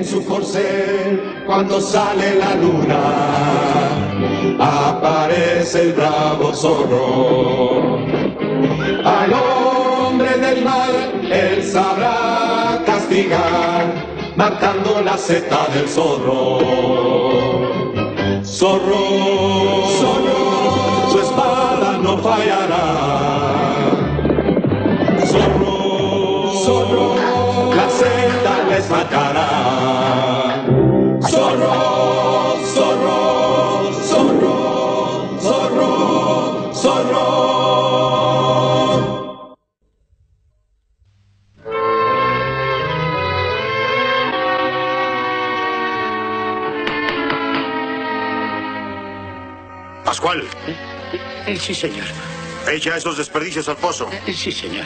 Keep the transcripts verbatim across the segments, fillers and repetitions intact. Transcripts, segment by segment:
en su corcel cuando sale la luna. Aparece el bravo zorro. Al hombre del mal él sabrá castigar, matando la seta del zorro. Zorro, zorro, su espada no fallará. Zorro, zorro, la seta les matará. Zorro, zorro, zorro, zorro, zorro. Pascual. Eh, sí, señor. Echa esos desperdicios al pozo. Eh, sí, señor.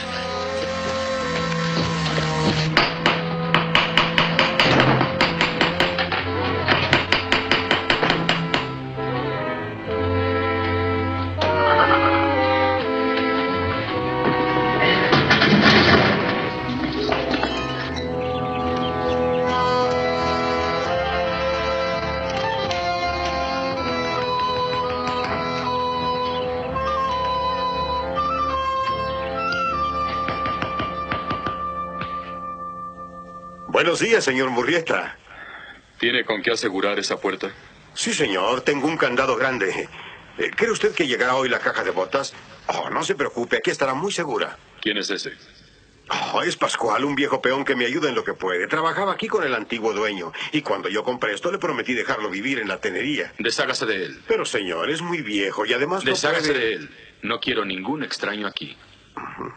Buenos días, señor Murrieta. ¿Tiene con qué asegurar esa puerta? Sí, señor. Tengo un candado grande. Eh, ¿Cree usted que llegará hoy la caja de botas? Oh, no se preocupe. Aquí estará muy segura. ¿Quién es ese? Oh, es Pascual, un viejo peón que me ayuda en lo que puede. Trabajaba aquí con el antiguo dueño. Y cuando yo compré esto, le prometí dejarlo vivir en la tenería. Deshágase de él. Pero, señor, es muy viejo y además no Deshágase puede... de él. No quiero ningún extraño aquí. Uh-huh.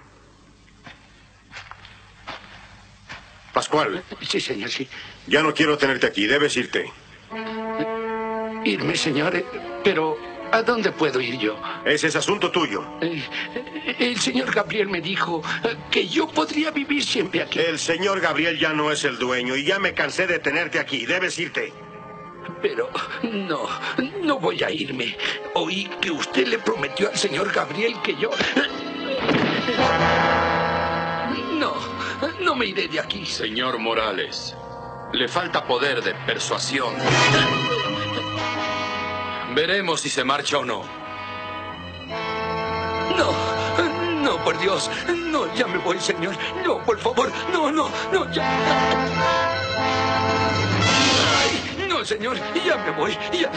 Pascual. Sí, señor, sí. Ya no quiero tenerte aquí. Debes irte. Irme, señor. Pero, ¿a dónde puedo ir yo? Ese es asunto tuyo. Eh, el señor Gabriel me dijo que yo podría vivir siempre aquí. El señor Gabriel ya no es el dueño y ya me cansé de tenerte aquí. Debes irte. Pero no, no voy a irme. Oí que usted le prometió al señor Gabriel que yo... No, no me iré de aquí. Señor Morales, le falta poder de persuasión. Veremos si se marcha o no. No, no, por Dios. No, ya me voy, señor. No, por favor. No, no, no, ya. Ay, no, señor, ya me voy. Ya.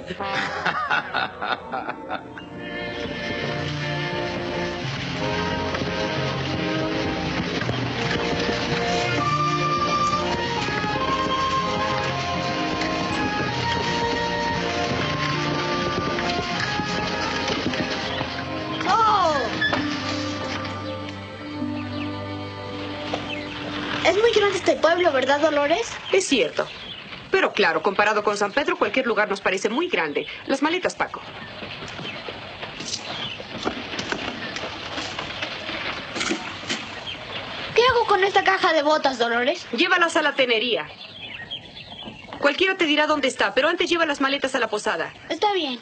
Es muy grande este pueblo, ¿verdad, Dolores? Es cierto. Pero claro, comparado con San Pedro, cualquier lugar nos parece muy grande. Las maletas, Paco. ¿Qué hago con esta caja de botas, Dolores? Llévalas a la tenería. Cualquiera te dirá dónde está, pero antes lleva las maletas a la posada. Está bien.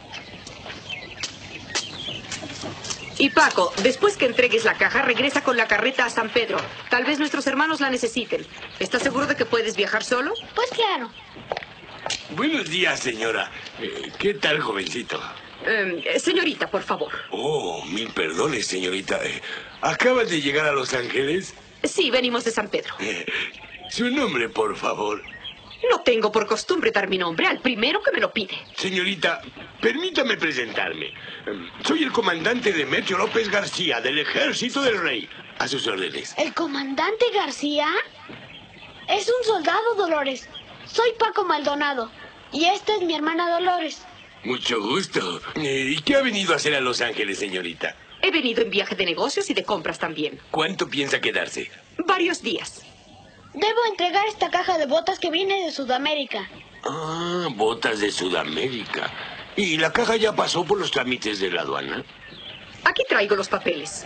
Y Paco, después que entregues la caja, regresa con la carreta a San Pedro. Tal vez nuestros hermanos la necesiten. ¿Estás seguro de que puedes viajar solo? Pues claro. Buenos días, señora. Eh, ¿Qué tal, jovencito? Eh, señorita, por favor. Oh, mil perdones, señorita. Eh, ¿Acabas de llegar a Los Ángeles? Sí, venimos de San Pedro. Eh, su nombre, por favor. No tengo por costumbre dar mi nombre al primero que me lo pide. Señorita, permítame presentarme. Soy el comandante Demetrio López García, del Ejército del Rey. A sus órdenes. ¿El comandante García? Es un soldado, Dolores. Soy Paco Maldonado. Y esta es mi hermana Dolores. Mucho gusto. Eh, ¿Y qué ha venido a hacer a Los Ángeles, señorita? He venido en viaje de negocios y de compras también. ¿Cuánto piensa quedarse? Varios días. Debo entregar esta caja de botas que viene de Sudamérica. Ah, botas de Sudamérica. ¿Y la caja ya pasó por los trámites de la aduana? Aquí traigo los papeles.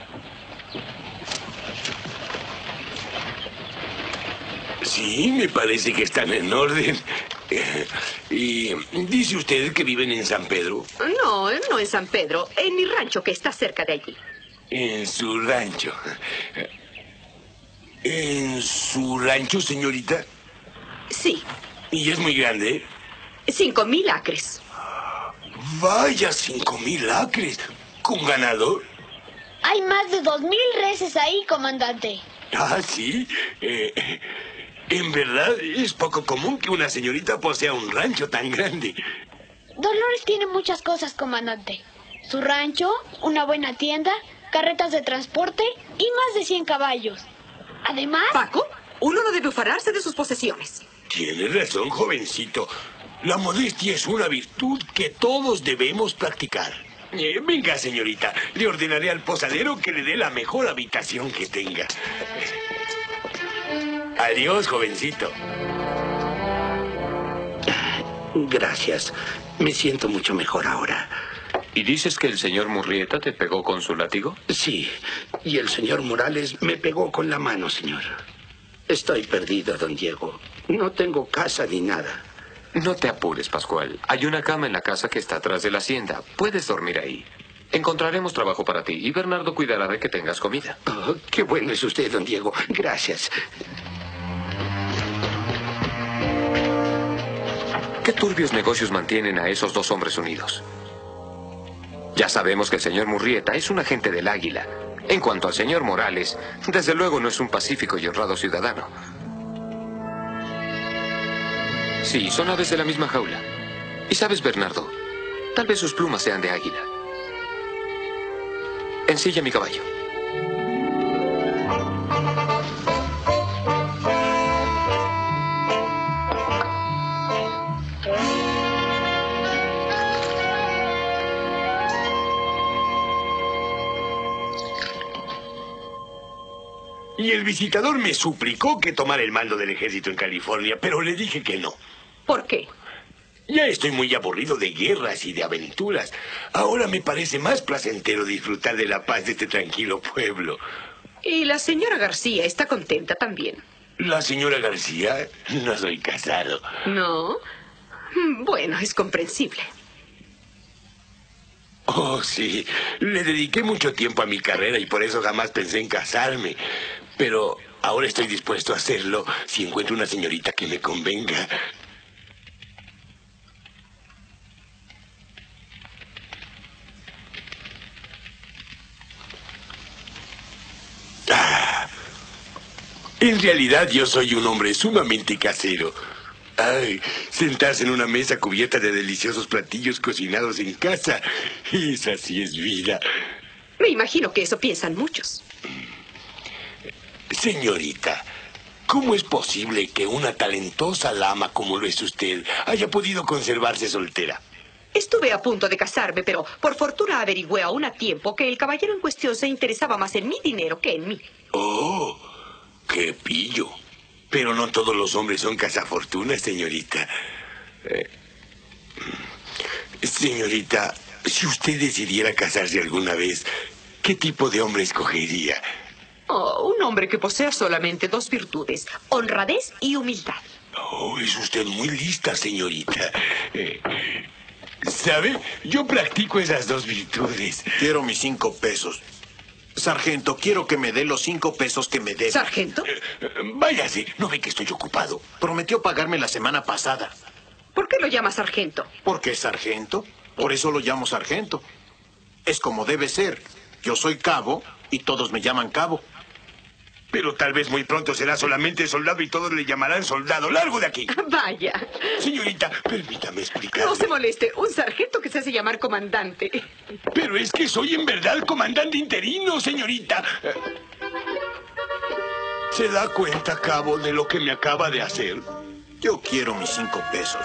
Sí, me parece que están en orden. Y dice usted que viven en San Pedro. No, no en San Pedro, en mi rancho que está cerca de allí. En su rancho. ¿En su rancho, señorita? Sí. ¿Y es muy grande? Cinco mil acres. Vaya, cinco mil acres. ¿Con ganado? Hay más de dos mil reses ahí, comandante. Ah, sí. Eh, en verdad, es poco común que una señorita posea un rancho tan grande. Dolores tiene muchas cosas, comandante. Su rancho, una buena tienda, carretas de transporte y más de cien caballos. Además... Paco, uno no debe ufanarse de sus posesiones. Tienes razón, jovencito. La modestia es una virtud que todos debemos practicar. Eh, venga, señorita, le ordenaré al posadero que le dé la mejor habitación que tenga. Adiós, jovencito. Gracias. Me siento mucho mejor ahora. ¿Y dices que el señor Murrieta te pegó con su látigo? Sí, y el señor Morales me pegó con la mano, señor. Estoy perdido, don Diego. No tengo casa ni nada. No te apures, Pascual. Hay una cama en la casa que está atrás de la hacienda. Puedes dormir ahí. Encontraremos trabajo para ti y Bernardo cuidará de que tengas comida. Oh, qué bueno es usted, don Diego. Gracias. ¿Qué turbios negocios mantienen a esos dos hombres unidos? Ya sabemos que el señor Murrieta es un agente del Águila. En cuanto al señor Morales, desde luego no es un pacífico y honrado ciudadano. Sí, son aves de la misma jaula. Y sabes, Bernardo, tal vez sus plumas sean de águila. Ensilla mi caballo. Y el visitador me suplicó que tomara el mando del ejército en California, pero le dije que no. ¿Por qué? Ya estoy muy aburrido de guerras y de aventuras. Ahora me parece más placentero disfrutar de la paz de este tranquilo pueblo. Y la señora García está contenta también. La señora García, no soy casado. ¿No? Bueno, es comprensible. Oh, sí. Le dediqué mucho tiempo a mi carrera y por eso jamás pensé en casarme. Pero ahora estoy dispuesto a hacerlo si encuentro una señorita que me convenga. Ah, en realidad yo soy un hombre sumamente casero. Ay, sentarse en una mesa cubierta de deliciosos platillos cocinados en casa. Esa sí es vida. Me imagino que eso piensan muchos. Señorita, ¿cómo es posible que una talentosa dama como lo es usted haya podido conservarse soltera? Estuve a punto de casarme, pero por fortuna averigüé aún a tiempo que el caballero en cuestión se interesaba más en mi dinero que en mí. Oh, qué pillo. Pero no todos los hombres son cazafortunas, señorita. Eh, señorita, si usted decidiera casarse alguna vez, ¿qué tipo de hombre escogería? Oh, un hombre que posea solamente dos virtudes, honradez y humildad. Oh, es usted muy lista, señorita. Eh, ¿Sabe? Yo practico esas dos virtudes. Quiero mis cinco pesos. Sargento, quiero que me dé los cinco pesos que me dé. ¿Sargento? Eh, eh, váyase, no ve que estoy ocupado. Prometió pagarme la semana pasada. ¿Por qué lo llama sargento? ¿Por qué sargento? Por eso lo llamo sargento. Es como debe ser. Yo soy cabo y todos me llaman cabo. Pero tal vez muy pronto será solamente soldado y todos le llamarán soldado. ¡Largo de aquí! Vaya. Señorita, permítame explicar. No se moleste, un sargento que se hace llamar comandante. Pero es que soy en verdad el comandante interino, señorita. ¿Se da cuenta, cabo, de lo que me acaba de hacer? Yo quiero mis cinco pesos.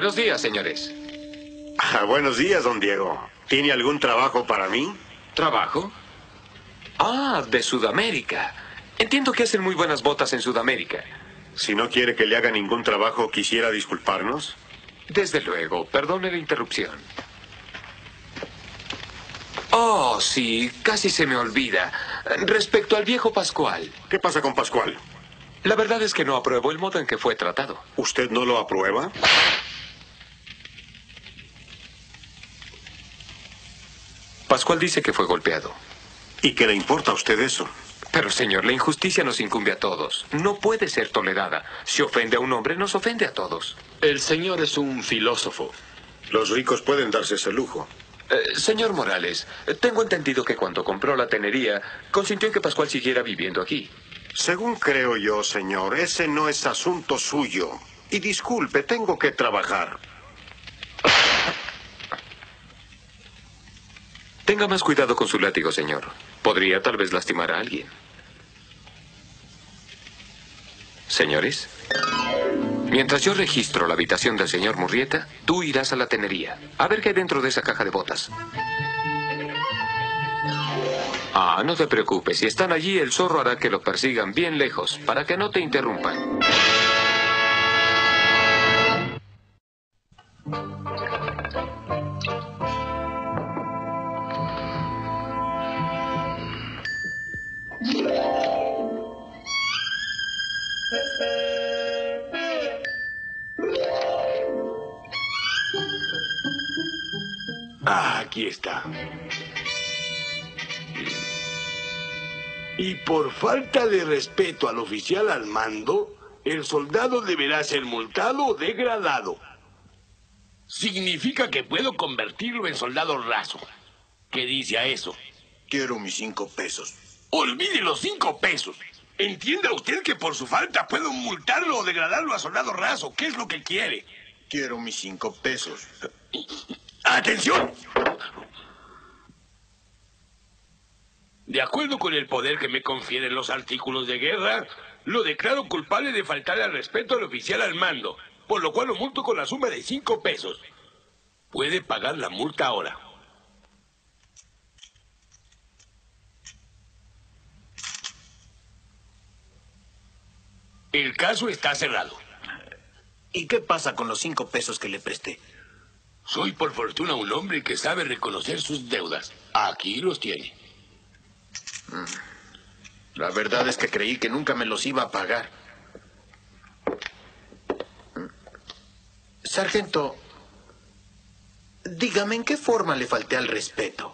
Buenos días, señores. Ah, buenos días, don Diego. ¿Tiene algún trabajo para mí? ¿Trabajo? Ah, de Sudamérica. Entiendo que hacen muy buenas botas en Sudamérica. Si no quiere que le haga ningún trabajo, ¿quisiera disculparnos? Desde luego. Perdone la interrupción. Oh, sí, casi se me olvida. Respecto al viejo Pascual. ¿Qué pasa con Pascual? La verdad es que no apruebo el modo en que fue tratado. ¿Usted no lo aprueba? Pascual dice que fue golpeado. ¿Y qué le importa a usted eso? Pero, señor, la injusticia nos incumbe a todos. No puede ser tolerada. Si ofende a un hombre, nos ofende a todos. El señor es un filósofo. Los ricos pueden darse ese lujo. Eh, señor Morales, tengo entendido que cuando compró la tenería, consintió en que Pascual siguiera viviendo aquí. Según creo yo, señor, ese no es asunto suyo. Y disculpe, tengo que trabajar. Tenga más cuidado con su látigo, señor. Podría tal vez lastimar a alguien. Señores, mientras yo registro la habitación del señor Murrieta, tú irás a la tenería. A ver qué hay dentro de esa caja de botas. Ah, no te preocupes. Si están allí, el zorro hará que lo persigan bien lejos, para que no te interrumpan. Ah, aquí está. Y por falta de respeto al oficial al mando, el soldado deberá ser multado o degradado. Significa que puedo convertirlo en soldado raso. ¿Qué dice a eso? Quiero mis cinco pesos. Olvide los cinco pesos. Entienda usted que por su falta puedo multarlo o degradarlo a soldado raso. ¿Qué es lo que quiere? Quiero mis cinco pesos. ¡Atención! De acuerdo con el poder que me confieren los artículos de guerra, lo declaro culpable de faltar al respeto al oficial al mando, por lo cual lo multo con la suma de cinco pesos. Puede pagar la multa ahora. El caso está cerrado. ¿Y qué pasa con los cinco pesos que le presté? Soy por fortuna un hombre que sabe reconocer sus deudas. Aquí los tiene. La verdad es que creí que nunca me los iba a pagar. Sargento, dígame, ¿en qué forma le falté al respeto?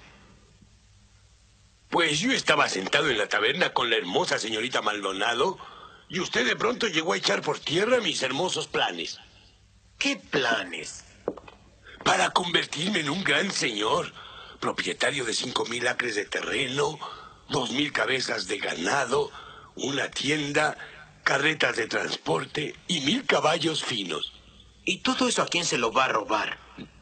Pues yo estaba sentado en la taberna con la hermosa señorita Maldonado y usted de pronto llegó a echar por tierra mis hermosos planes. ¿Qué planes? Para convertirme en un gran señor, propietario de cinco mil acres de terreno, dos mil cabezas de ganado, una tienda, carretas de transporte y mil caballos finos. ¿Y todo eso a quién se lo va a robar?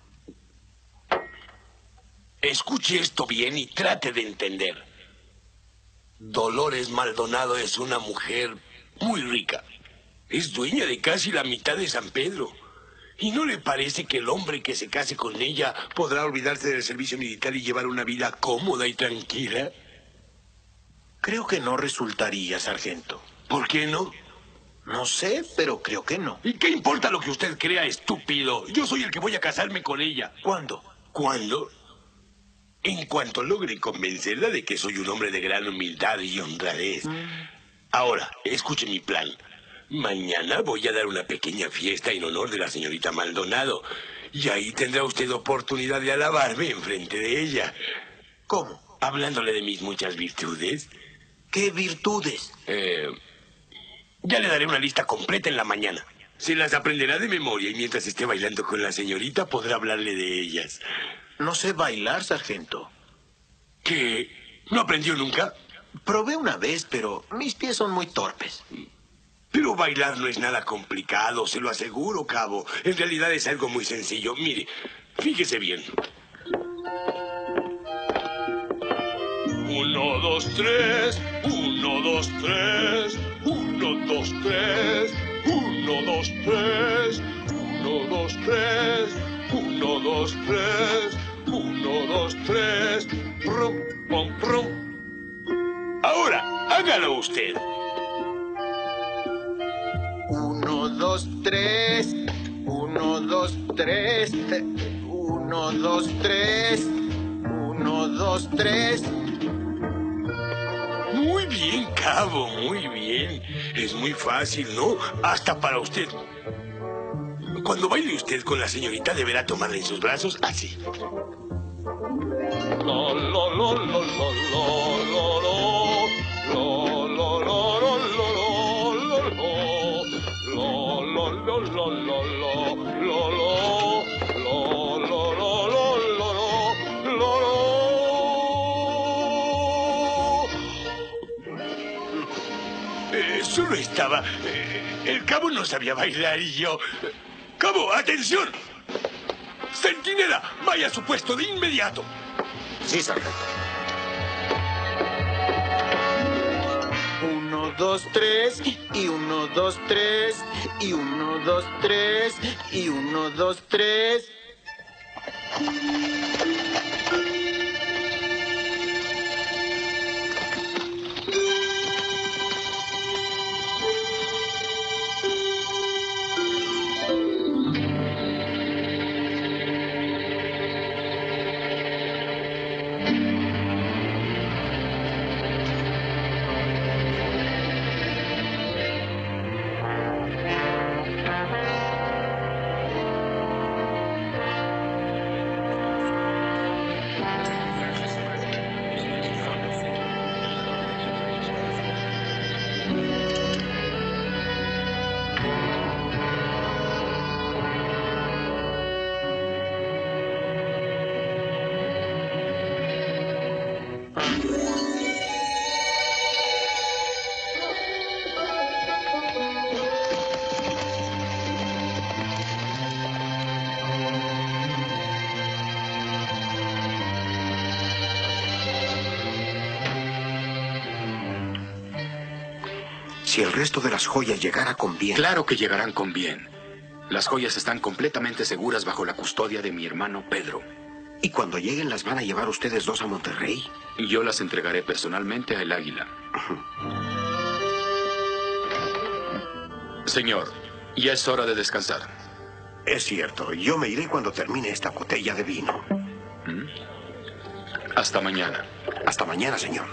Escuche esto bien y trate de entender. Dolores Maldonado es una mujer muy rica. Es dueña de casi la mitad de San Pedro. ¿Y no le parece que el hombre que se case con ella podrá olvidarse del servicio militar y llevar una vida cómoda y tranquila? Creo que no resultaría, sargento. ¿Por qué no? No sé, pero creo que no. ¿Y qué importa lo que usted crea, estúpido? Yo soy el que voy a casarme con ella. ¿Cuándo? ¿Cuándo? En cuanto logre convencerla de que soy un hombre de gran humildad y honradez. Mm. Ahora, escuche mi plan. Mañana voy a dar una pequeña fiesta en honor de la señorita Maldonado. Y ahí tendrá usted oportunidad de alabarme en frente de ella. ¿Cómo? Hablándole de mis muchas virtudes. ¿Qué virtudes? Eh, ya le daré una lista completa en la mañana. Se las aprenderá de memoria y mientras esté bailando con la señorita podrá hablarle de ellas. No sé bailar, sargento. ¿Qué? ¿No aprendió nunca? Probé una vez, pero mis pies son muy torpes. Pero bailar no es nada complicado, se lo aseguro, cabo. En realidad es algo muy sencillo. Mire, fíjese bien. Uno, dos, tres. Uno, dos, tres. Uno, dos, tres. Uno, dos, tres. Uno, Uno, dos, tres. Uno, dos, tres. Uno, dos, tres. Prum, pum, prum. Ahora, hágalo usted. Uno, dos, tres. Uno, dos, tres. Uno, dos, tres. Uno, dos, tres. Muy bien, cabo, muy bien. Es muy fácil, ¿no? Hasta para usted. Cuando baile usted con la señorita, deberá tomarla en sus brazos así. Lo, lo, lo, lo, lo, lo, lo, lo. Lo, lo, lo, lo, lo, lo, lo, lo, lo, lo, lo, lo, lo, lo, lo, lo. Eh, solo estaba... eh, el cabo no sabía bailar y yo... ¡Cabo, atención! ¡Centinela, vaya a su puesto de inmediato! Sí, sargento. Uno, dos, tres. Y uno, dos, tres. Y uno, dos, tres. Y uno, dos, tres. Si el resto de las joyas llegara con bien... Claro que llegarán con bien. Las joyas están completamente seguras bajo la custodia de mi hermano Pedro. ¿Y cuando lleguen las van a llevar ustedes dos a Monterrey? Yo las entregaré personalmente al Águila. Señor, ya es hora de descansar. Es cierto, yo me iré cuando termine esta botella de vino. ¿Mm? Hasta mañana. Hasta mañana, señor.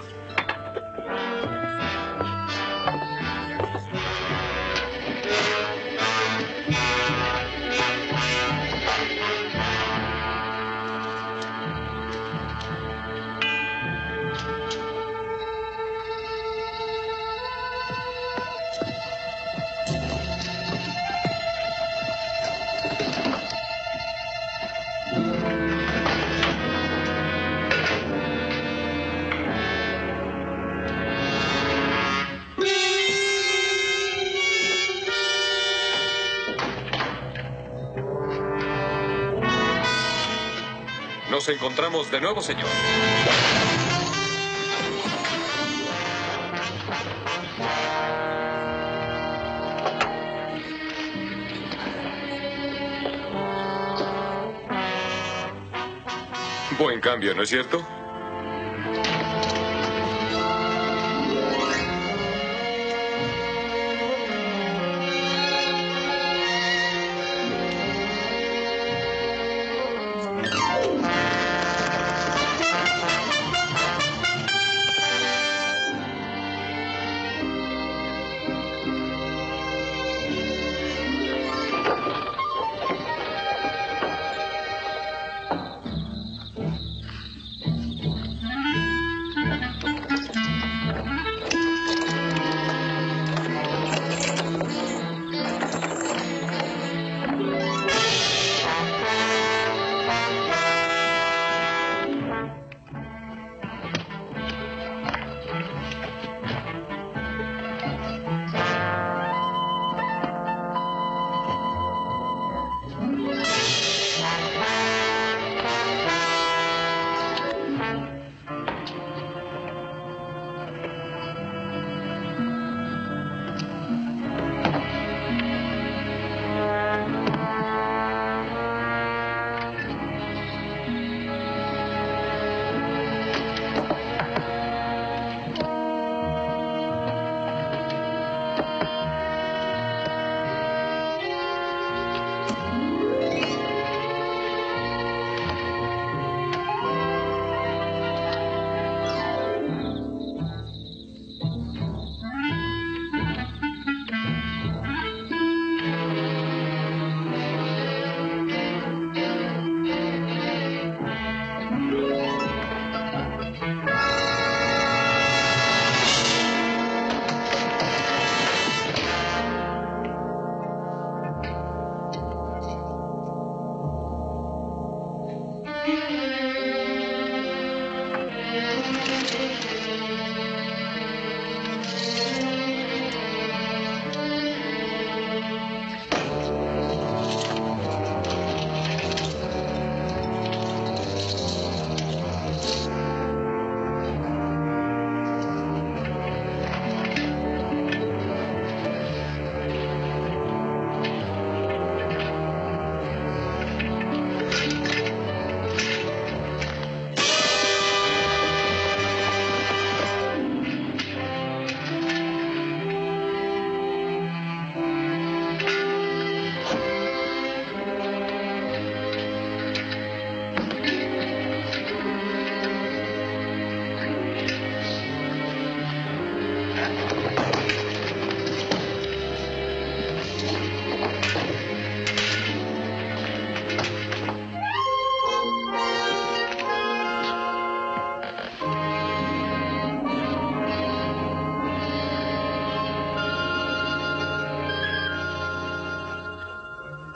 Nos encontramos de nuevo, señor. Buen cambio, ¿no es cierto?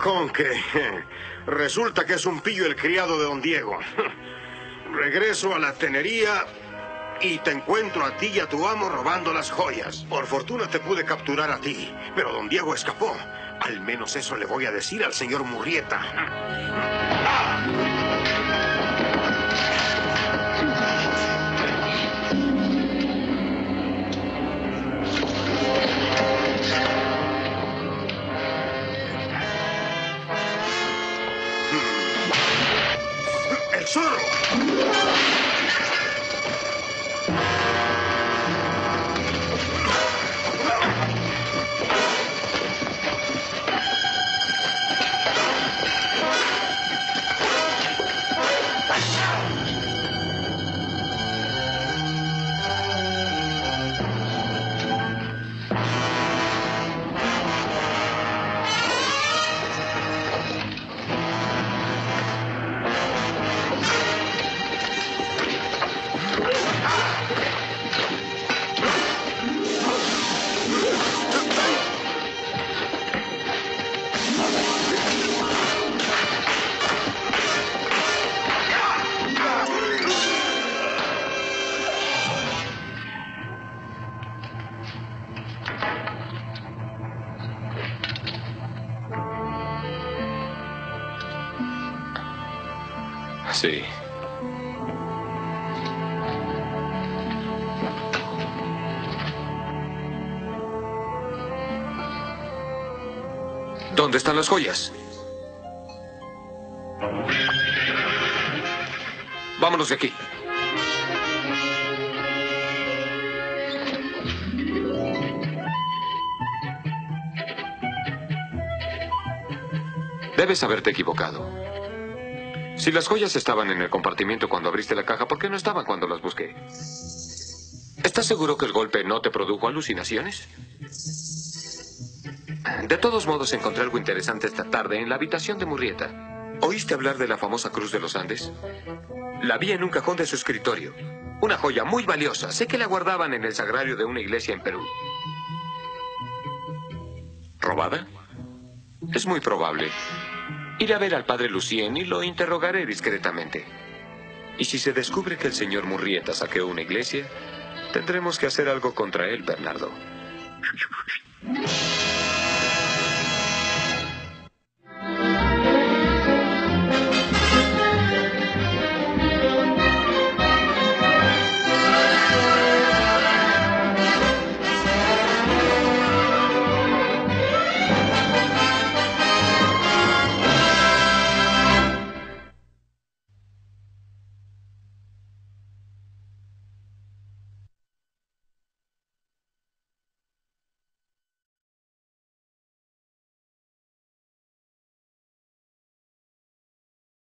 con que resulta que es un pillo el criado de don Diego. Regreso a la tenería y te encuentro a ti y a tu amo robando las joyas. Por fortuna te pude capturar a ti, pero don Diego escapó. Al menos eso le voy a decir al señor Murrieta. ¡El zorro! Sí. ¿Dónde están las joyas? Vámonos de aquí. Debes haberte equivocado. Si las joyas estaban en el compartimiento cuando abriste la caja, ¿por qué no estaban cuando las busqué? ¿Estás seguro que el golpe no te produjo alucinaciones? De todos modos, encontré algo interesante esta tarde en la habitación de Murrieta. ¿Oíste hablar de la famosa Cruz de los Andes? La vi en un cajón de su escritorio. Una joya muy valiosa. Sé que la guardaban en el sagrario de una iglesia en Perú. ¿Robada? Es muy probable. Iré a ver al padre Lucien y lo interrogaré discretamente. Y si se descubre que el señor Murrieta saqueó una iglesia, tendremos que hacer algo contra él, Bernardo.